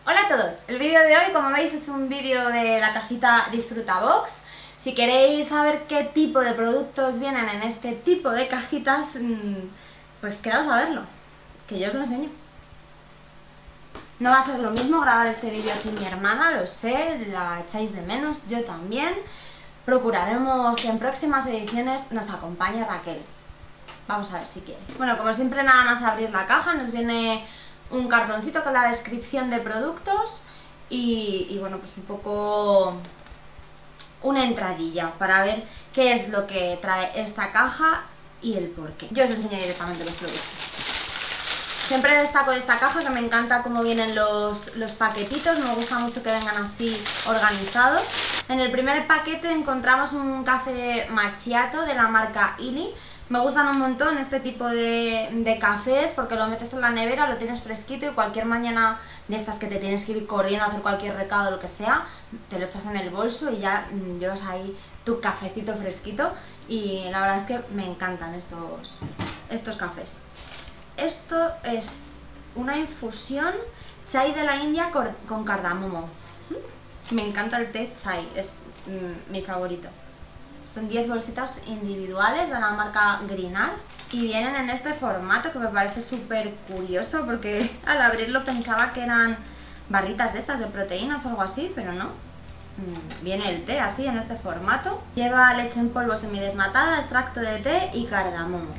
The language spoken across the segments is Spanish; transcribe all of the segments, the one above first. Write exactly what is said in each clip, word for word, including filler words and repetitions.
Hola a todos, el vídeo de hoy, como veis, es un vídeo de la cajita Disfruta Box. Si queréis saber qué tipo de productos vienen en este tipo de cajitas, pues quedaos a verlo, que yo os lo enseño. No va a ser lo mismo grabar este vídeo sin mi hermana, lo sé, la echáis de menos, yo también. Procuraremos que en próximas ediciones nos acompañe Raquel. Vamos a ver si quiere. Bueno, como siempre, nada más abrir la caja nos viene un cartoncito con la descripción de productos y, y bueno, pues un poco una entradilla para ver qué es lo que trae esta caja y el por qué. Yo os enseño directamente los productos. Siempre destaco de esta caja que me encanta cómo vienen los, los paquetitos, me gusta mucho que vengan así organizados. En el primer paquete encontramos un café macchiato de la marca Illy. Me gustan un montón este tipo de, de cafés porque lo metes en la nevera, lo tienes fresquito y cualquier mañana de estas que te tienes que ir corriendo a hacer cualquier recado o lo que sea, te lo echas en el bolso y ya mmm, llevas ahí tu cafecito fresquito y la verdad es que me encantan estos, estos cafés. Esto es una infusión chai de la India con, con cardamomo. Me encanta el té chai, es mmm, mi favorito. Son diez bolsitas individuales de la marca Greenar y vienen en este formato que me parece súper curioso porque al abrirlo pensaba que eran barritas de estas de proteínas o algo así, pero no. Viene el té así en este formato. Lleva leche en polvo semidesnatada, extracto de té y cardamomo.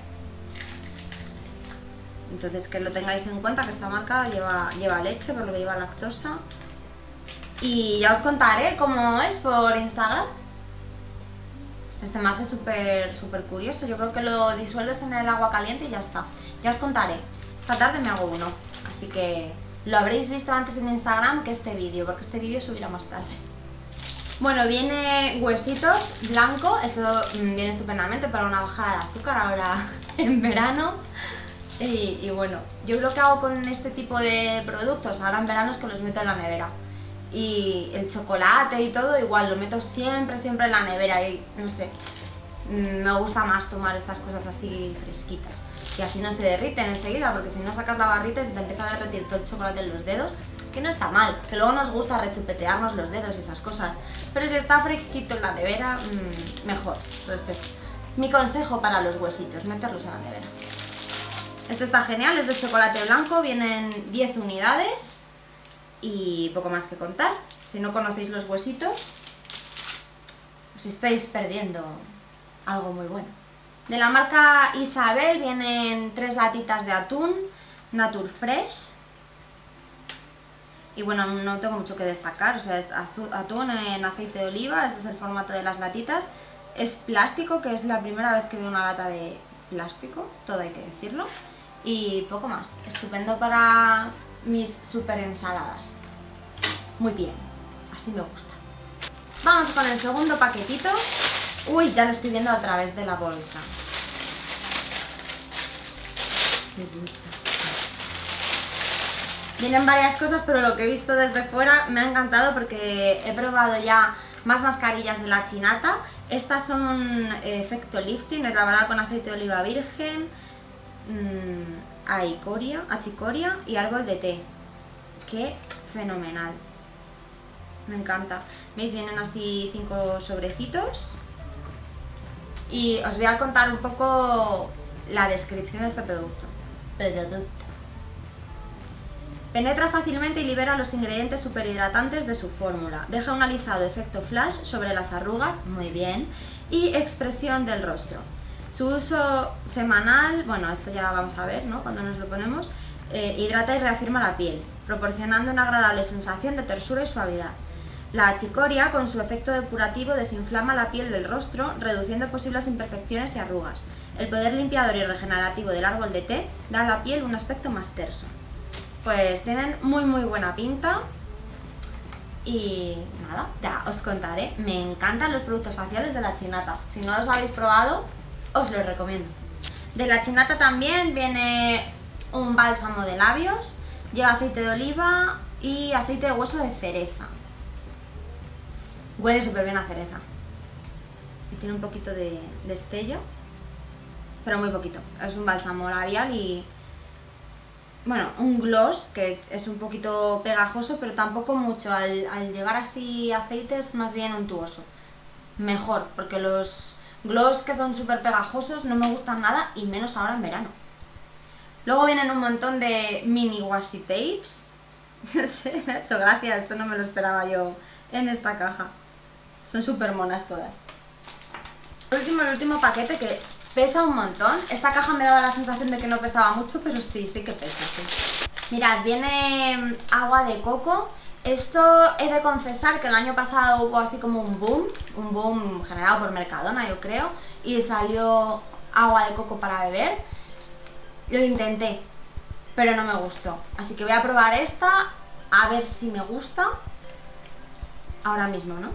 Entonces que lo tengáis en cuenta que esta marca lleva, lleva leche, por lo que lleva lactosa. Y ya os contaré cómo es por Instagram. Este me hace súper súper curioso, yo creo que lo disuelves en el agua caliente y ya está. Ya os contaré, esta tarde me hago uno, así que lo habréis visto antes en Instagram que este vídeo, porque este vídeo subirá más tarde. Bueno, viene huesitos blanco, esto viene estupendamente para una bajada de azúcar ahora en verano. Y, y bueno, yo lo que hago con este tipo de productos ahora en verano es que los meto en la nevera. Y el chocolate y todo igual, lo meto siempre, siempre en la nevera y no sé, me gusta más tomar estas cosas así fresquitas y así no se derriten enseguida, porque si no sacas la barrita y se te empieza a derretir todo el chocolate en los dedos, que no está mal, que luego nos gusta rechupetearnos los dedos y esas cosas, pero si está fresquito en la nevera, mmm, mejor. Entonces es mi consejo para los huesitos, meterlos en la nevera. Este está genial, es de chocolate blanco, vienen diez unidades y poco más que contar. Si no conocéis los huesitos, os estáis perdiendo algo muy bueno. De la marca Isabel vienen tres latitas de atún Nature Fresh. Y bueno, no tengo mucho que destacar, o sea, es atún en aceite de oliva, este es el formato de las latitas. Es plástico, que es la primera vez que veo una lata de plástico, todo hay que decirlo. Y poco más, estupendo para mis super ensaladas. Muy bien, así me gusta. Vamos con el segundo paquetito. Uy, ya lo estoy viendo a través de la bolsa. Me gusta. Vienen varias cosas, pero lo que he visto desde fuera me ha encantado porque he probado ya más mascarillas de la Chinata. Estas son eh, efecto lifting, elaborada con aceite de oliva virgen, mmm, Achicoria, achicoria y árbol de té. ¡Qué fenomenal! Me encanta. ¿Veis? Vienen así cinco sobrecitos. Y os voy a contar un poco la descripción de este producto. Producto. Penetra fácilmente y libera los ingredientes superhidratantes de su fórmula. Deja un alisado efecto flash sobre las arrugas, muy bien, y expresión del rostro. Su uso semanal, bueno, esto ya vamos a ver, ¿no? Cuando nos lo ponemos, eh, hidrata y reafirma la piel, proporcionando una agradable sensación de tersura y suavidad. La achicoria, con su efecto depurativo, desinflama la piel del rostro, reduciendo posibles imperfecciones y arrugas. El poder limpiador y regenerativo del árbol de té da a la piel un aspecto más terso. Pues tienen muy muy buena pinta. Y nada, ya os contaré. Me encantan los productos faciales de la Chinata. Si no los habéis probado, os los recomiendo. De la Chinata también viene un bálsamo de labios, lleva aceite de oliva y aceite de hueso de cereza. Huele súper bien a cereza. Y tiene un poquito de destello, pero muy poquito. Es un bálsamo labial y bueno, un gloss que es un poquito pegajoso, pero tampoco mucho. Al, al llevar así aceite es más bien untuoso. Mejor, porque los gloss que son súper pegajosos no me gustan nada, y menos ahora en verano. Luego vienen un montón de mini washi tapes. No sé, me ha hecho gracia, esto no me lo esperaba yo en esta caja. Son súper monas todas. Por último, el último paquete, que pesa un montón. Esta caja me daba la sensación de que no pesaba mucho, pero sí, sí que pesa, sí. Mirad, viene agua de coco. Esto he de confesar que el año pasado hubo así como un boom, un boom generado por Mercadona, yo creo, y salió agua de coco para beber. Lo intenté, pero no me gustó. Así que voy a probar esta, a ver si me gusta. Ahora mismo, ¿no?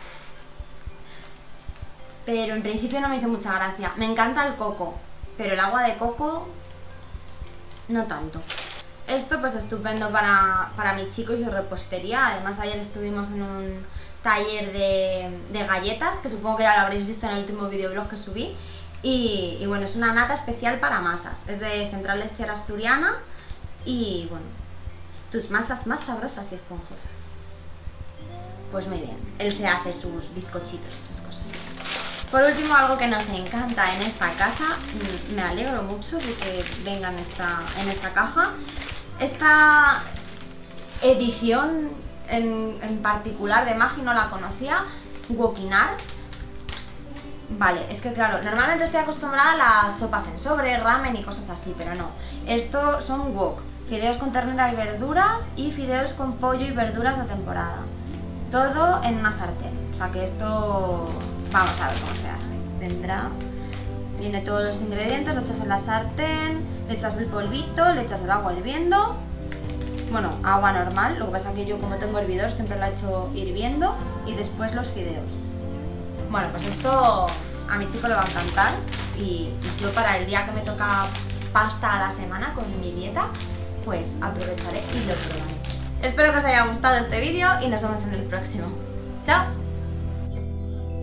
Pero en principio no me hizo mucha gracia. Me encanta el coco, pero el agua de coco no tanto. Esto pues estupendo para, para mi chico y su repostería. Además ayer estuvimos en un taller de, de galletas, que supongo que ya lo habréis visto en el último videoblog que subí. Y, y bueno, es una nata especial para masas. Es de Central Lechera Asturiana. Y bueno, tus masas más sabrosas y esponjosas. Pues muy bien, él se hace sus bizcochitos y esas cosas. Por último, algo que nos encanta en esta casa, me alegro mucho de que venga en esta, en esta caja. Esta edición en, en particular de Maggi no la conocía, Wokinar. Vale, es que claro, normalmente estoy acostumbrada a las sopas en sobre, ramen y cosas así, pero no. Esto son wok, fideos con ternera y verduras, y fideos con pollo y verduras de temporada. Todo en una sartén, o sea que esto... vamos a ver cómo se hace. Tendrá... viene todos los ingredientes, lo echas en la sartén, le echas el polvito, le echas el agua hirviendo. Bueno, agua normal, lo que pasa es que yo como tengo hervidor siempre la echo hirviendo, y después los fideos. Bueno, pues esto a mi chico le va a encantar, y yo para el día que me toca pasta a la semana con mi dieta, pues aprovecharé y lo probaré. Espero que os haya gustado este vídeo y nos vemos en el próximo. ¡Chao!